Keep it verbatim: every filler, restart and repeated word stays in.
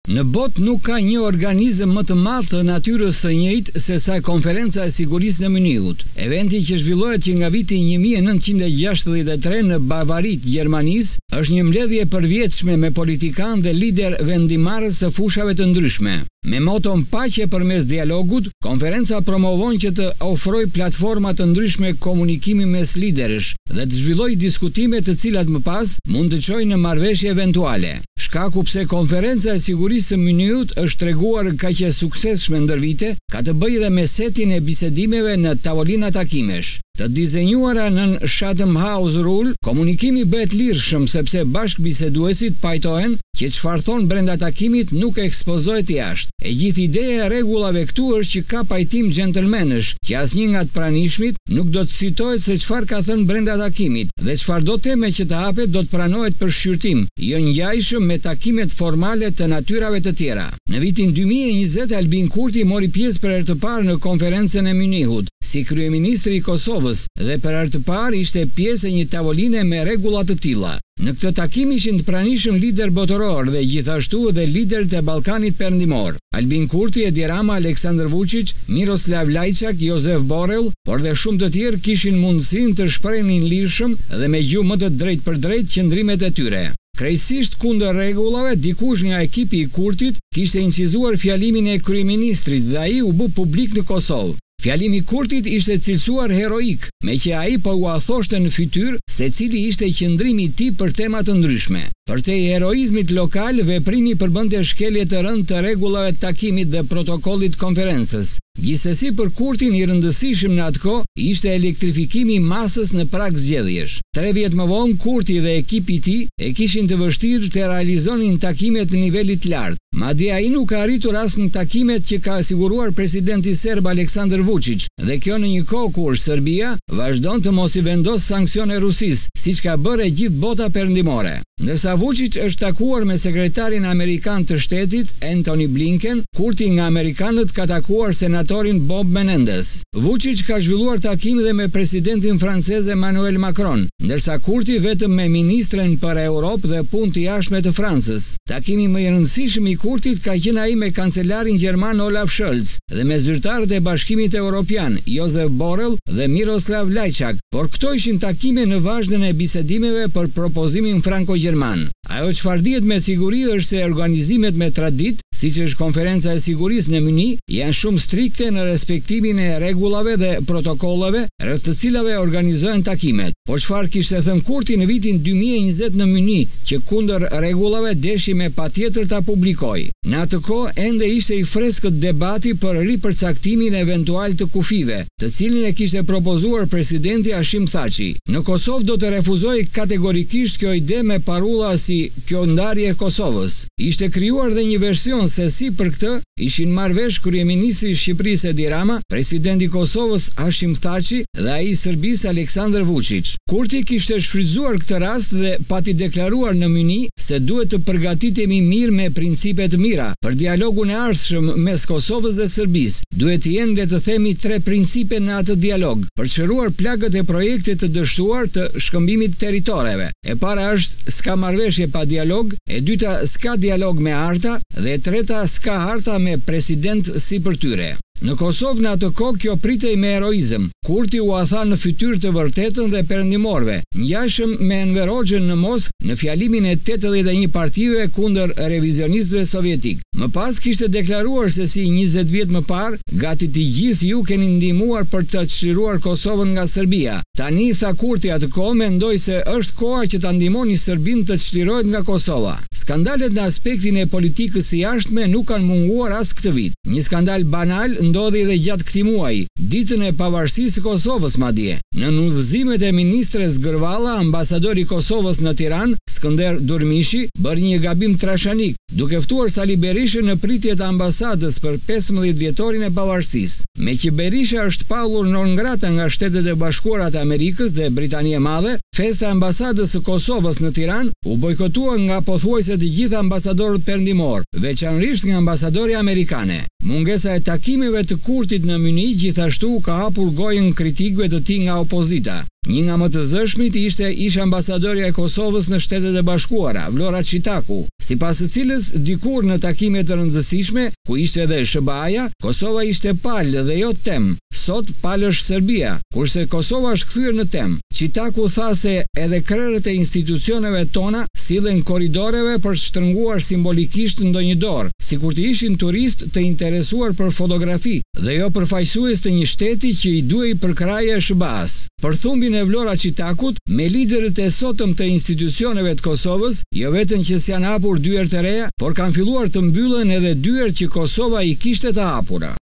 Në botë nuk ka një organizëm më të madh të natyrës së njëjtë se sa Konferenca e Sigurisë në Munich. Eventi që zhvillohet që nga viti një mijë e nëntëqind e gjashtëdhjetë e tre në Bavarit, Gjermanisë, është një mbledhje e përvjetshme me politikanë dhe lider vendimarrës të fushave të ndryshme. Me moton paqe përmes dialogut, konferenca promovon që të ofrojë platforma të ndryshme komunikimi mes liderësh dhe të zhvillojë diskutime të cilat më pas mund të çojnë në marrëveshje eventuale. Shkaku pse Konferenca e Sigurisë së Munich është treguar kaq e suksesshme ndër vite, ka të bëjë dhe me setin e bisedimeve në tavolina takimesh. Të dizenjuara në Chatham House Rule, komunikimi bëhet lirshëm sepse bashkë biseduesit pajtohen që çfarë thon brenda takimit nuk ekspozohet jashtë. E gjithë ideja e rregullave këtu është që ka pajtim gentlemanësh, që asnjë nga të pranishmit nuk do të citohet se çfarë ka thënë brenda takimit dhe çfarë do teme që të hapet do të pranohet për shqyrtim, jo ngjajshëm me takimet formale të natyrave të tjera. Në vitin dy mijë e njëzet Albin Kurti mori pjesë për herë të parë në konferencën e Munichut si kryeministri i Kosovës dhe për herë të parë ishte pjesë e një tavoline me rregulla të tilla. Në këtë takim ishin të pranishëm lider botëror dhe gjithashtu edhe liderët e Ballkanit Perëndimor. Albin Kurti, Edi Rama, Aleksandar Vučić, Miroslav Lajčak, Josef Borrell, por dhe shumë të tjerë kishin mundësinë të shprehnin lirshëm dhe me gjuhë më të drejtë për drejtë qëndrimet e tyre. Krejtësisht kundër rregullave, dikush nga ekipi i Kurtit kishte incizuar fjalimin e kryeministrit dhe ai u bë publik në Kosovë. Fjalimi i Kurtit ishte cilësuar heroik, me që ai po u thoshte në fytyrë se cili ishte qëndrimi i tij për tema të ndryshme. Për te heroizmit lokal, veprimi përbënte shkelje të rëndë të rregullave të takimit dhe protokollit konferencës. Gjithsesi për Kurtin i rëndësishëm në atë kohë ishte elektrifikimi i masës në prag zgjedhjesh. Tre vjet më vonë Kurti dhe ekipi i tij e kishin të vështirë të realizonin takimet në nivelit lart. Madje ai nuk ka arritur as në takimet që ka siguruar presidenti serb Aleksandar Vučić, dhe kjo në një kohë kur Serbia vazhdon të mos i vendos sanksione Rusisë, siç ka bërë e gjithë bota perëndimore. Ndërsa Vučić është takuar me sekretarin amerikan të shtetit Antony Blinken, Kurti nga amerikanët ka takuar senatorin Bob Menendez. Vučić ka zhvilluar takim dhe me presidentin francez Emmanuel Macron, ndërsa Kurti vetëm me ministren për Europë dhe punë të jashtme të Francës. Takimi më i rëndësishëm i Kurtit ka qenë ai me kancelarin gjerman Olaf Scholz dhe me zyrtarët e Bashkimit Evropian Josef Borrell dhe Miroslav Lajčak, por këto ishin takime në vazhdën e bisedimeve për propozimin franko-gjerman. Ajo çfarë dihet me siguri është se organizimet me traditë, siç është Konferenca e Sigurisë në Munich, janë shumë strikte në respektimin e rregullave dhe protokollave rreth të cilave organizohen takimet. Po çfarë kishte thënë Kurti në vitin dy mijë e njëzet në Munich, që kundër rregullave deshi me patjetër ta publikojë. Në atë kohë ende ishte i freskët debati për ripërcaktimin eventual të kufive, të cilin e kishte propozuar presidenti Hashim Thaçi. Në Kosovë do të refuzoi kategorikisht kjo ide me parulla si kjo ndarje e Kosovës. Ishte krijuar dhe një version se si për këtë ishin marrë vesh kryeministri i Shqipërisë Edi Rama, presidenti i Kosovës Hashim Thaçi dhe ai i Serbisë Aleksandar Vučić. Kurti kishte shfrytzuar këtë rast dhe pati deklaruar në Munich se duhet të përgatitemi mirë me principe të mira për dialogun e ardhshëm mes Kosovës dhe Serbisë. Duhet të jenë, le të themi, tre principe në atë dialog, për të shëruar plagët e projektit të dështuar të shkëmbimit territoreve. E para është s'ka marrëveshje pa dialog, e dyta s'ka dialog me harta dhe e treta s'ka harta me president si për tyre. Në Kosovë në atë kohë kjo pritej me heroizëm. Kurti u tha në fytyrë të vërtetën dhe perëndimorëve, ngjashëm me Enver Hoxhën në Moskë në fjalimin e tetëdhjetë e një partive kundër revizionistëve sovjetik. Më pas kishte deklaruar se si njëzet vjet më parë, gati të gjithë ju keni ndihmuar për të çliruar Kosovën nga Serbia. Tani, tha Kurti atë kohë, mendoj se është koha që ta ndihmoni Serbinë të çlirohet nga Kosova. Skandalet në aspektin e politikës së jashtme nuk kanë munguar as këtë vit. Një skandal banal ndodhi edhe gjatë këtij muaji, ditën e pavarësisë së Kosovës madje. Në udhëzimet e ministres Gërvalla, ambasadori i Kosovës në Tiranë, Skënder Durmishi, bëri një gabim trashanik, duke ftuar Sali Berishën në pritje të ambasadës për pesëmbëdhjetë vjetorin e pavarësisë. Me që Berisha është pallur non grata nga Shtetet e Bashkuara të Amerikës dhe Britania e Madhe, festa e ambasadës së Kosovës në Tiranë u bojkotua nga pothuajse të gjithë ambasadorët perëndimor, veçanërisht nga ambasadori amerikane. Mungesa e takimeve të Kurtit në Munich gjithashtu ka hapur gojën kritikëve të tij nga opozita. Një nga më të zëshmit ishte ish ambasadorja e Kosovës në Shtetet e Bashkuara, Vlora Çitaku, sipas së cilës dikur në takime të rëndësishme, ku ishte edhe S B A-ja, Kosova ishte palë dhe jo tem. Sot palë është Serbia, kurse Kosova është kthyer në tem. Çitaku tha se edhe krerët e institucioneve tona sillen korridoreve për të shtrënguar simbolikisht ndonjë dorë, sikur të ishin turist të interesuar për fotografi dhe jo përfaqësues të një shteti që i duhej përkraje S B A-s. Për thumbin e Vlora Çitakut, me liderët e sotëm të institucioneve të Kosovës, jo vetëm që s'janë hapur dyert e reja, por kanë filluar të mbyllen edhe dyert që Kosova i kishte të hapura.